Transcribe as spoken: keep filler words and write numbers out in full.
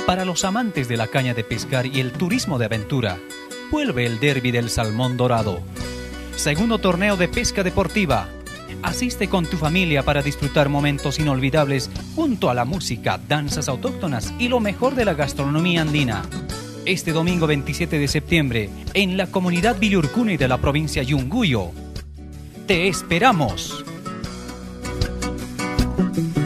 Para los amantes de la caña de pescar y el turismo de aventura, vuelve el Derby del Salmón Dorado. Segundo torneo de pesca deportiva. Asiste con tu familia para disfrutar momentos inolvidables junto a la música, danzas autóctonas y lo mejor de la gastronomía andina. Este domingo veintisiete de septiembre, en la comunidad Villurcuni de la provincia Yunguyo. ¡Te esperamos!